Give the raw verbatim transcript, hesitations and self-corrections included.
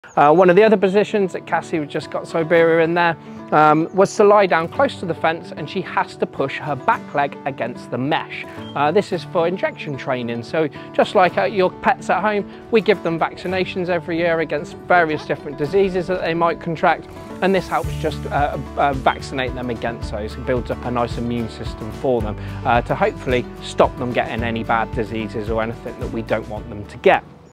Uh, one of the other positions that Cassie just got Siberia in there um, was to lie down close to the fence, and she has to push her back leg against the mesh. Uh, this is for injection training, so just like uh, your pets at home, we give them vaccinations every year against various different diseases that they might contract, and this helps just uh, uh, vaccinate them against those. It builds up a nice immune system for them uh, to hopefully stop them getting any bad diseases or anything that we don't want them to get.